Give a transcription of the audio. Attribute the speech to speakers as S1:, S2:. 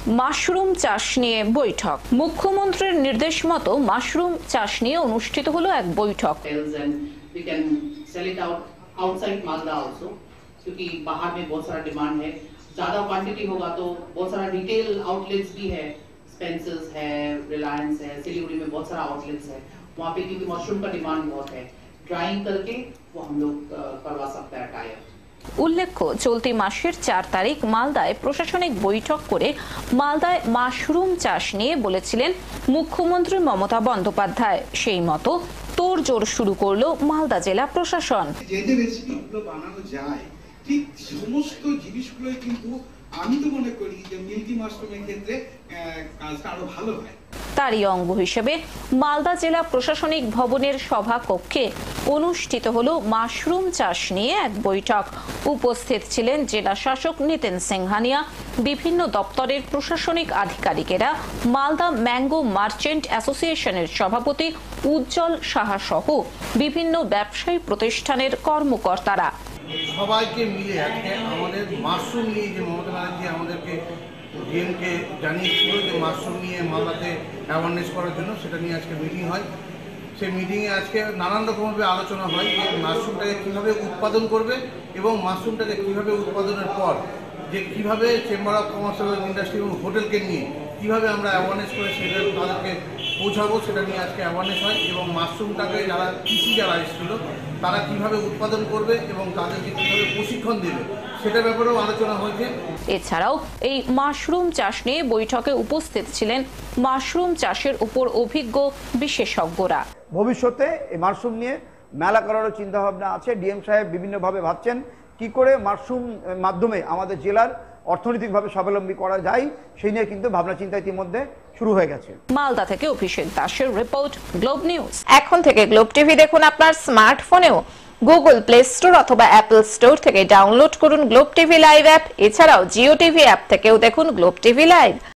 S1: Mushroom চাষ নিয়ে বৈঠক। মুখ্যমন্ত্রীর নির্দেশ মতো মাশরুম চাষ নিয়ে অনুষ্ঠিত হলো এক বৈঠক।
S2: क्योंकि बाहर में बहुत सारा डिमांड है, ज्यादा क्वांटिटी होगा तो बहुत सारा रिटेल आउटलेट्स भी है, स्पेंसर्स है, रिलायंस है, सिलीगुड़ी में बहुत सारा आउटलेट्स है, वहाँ पे क्योंकि मशरूम का डिमांड बहुत है, ड्राइंग करके वो हम लोग करवा सकते हैं टायर।
S1: উল্লেখ্য, চলতি মাসের 4 তারিখ মালদায় প্রশাসনিক বৈঠক করে মালদায় মাশরুম চাষ নিয়ে বলেছিলেন মুখ্যমন্ত্রী মমতা বন্দ্যোপাধ্যায়। সেই মতো তোড়জোড় শুরু করলো মালদা জেলা প্রশাসন।
S3: যে রেসিপিগুলো বানানো যায় ঠিক সমস্ত জিনিসগুলোই কিন্তু আমি তো মনে করি যে মিল্কি মাশরুমের ক্ষেত্রে কাজটা আরো ভালো হয়।
S1: তারই অঙ্গ হিসেবে মালদা জেলা প্রশাসনিক ভবনের সভাকক্ষে অনুষ্ঠিত হলো মাশরুম চাষ নিয়ে এক বৈঠক। উপস্থিত ছিলেন জেলা শাসক নিতিন সিংহানিয়া, বিভিন্ন দপ্তরের প্রশাসনিক আধিকারিকেরা, মালদা ম্যাঙ্গো মার্চেন্ট অ্যাসোসিয়েশনের সভাপতি উজ্জ্বল সাহা সহ বিভিন্ন ব্যবসায়ী প্রতিষ্ঠানের কর্মকর্তারা।
S4: সবাইকে মিলে আজকে আমাদের মাশরুম নিয়ে যে মমতা ব্যানার্জি আমাদেরকে ডিএমকে জানিয়েছিল যে মাশরুম নিয়ে মালদাতে অ্যাওয়ারনেস করার জন্য, সেটা নিয়ে আজকে মিটিং হয়। সেই মিটিংয়ে আজকে নানান রকমভাবে আলোচনা হয় যে মাশরুমটাকে কীভাবে উৎপাদন করবে এবং মাশরুমটাকে কীভাবে উৎপাদনের পর যে কীভাবে চেম্বার অফ কমার্স এবং ইন্ডাস্ট্রি এবং হোটেলকে নিয়ে কীভাবে আমরা অ্যাওয়ারনেস করে সেটা তাদেরকে পৌঁছাবো, সেটা নিয়ে আজকে অ্যাওয়ারনেস হয়। এবং মাশরুমটাকে যারা এসেছিল তারা কিভাবে উৎপাদন করবে এবং তাদেরকে কিভাবে প্রশিক্ষণ দেবে সেটার ব্যাপারেও আলোচনা হয়েছে।
S1: এছাড়াও এই মাশরুম চাষ নিয়ে বৈঠকে উপস্থিত ছিলেন মাশরুম চাষের উপর অভিজ্ঞ বিশেষজ্ঞরা।
S5: ভবিষ্যতে এই মাশরুম নিয়ে মেলা করারও চিন্তা ভাবনা আছে। ডিএম সাহেব বিভিন্নভাবে ভাবছেন কি করে মাশরুম মাধ্যমে আমাদের জেলার অর্থনৈতিকভাবে স্বাবলম্বী করা যায়, সেই নিয়ে কিন্তু ভাবনা চিন্তা ইতিমধ্যে শুরু হয়ে গেছে।
S1: মালদা থেকে অভিষেক দাসের রিপোর্ট, গ্লোব নিউজ।
S6: এখন থেকে গ্লোব টিভি দেখুন আপনার স্মার্টফোনেও। গুগল প্লে স্টোর অথবা অ্যাপল স্টোর থেকে ডাউনলোড করুন গ্লোব টিভি লাইভ অ্যাপ। এছাড়াও জিও টিভি অ্যাপ থেকেও দেখুন গ্লোব টিভি লাইভ।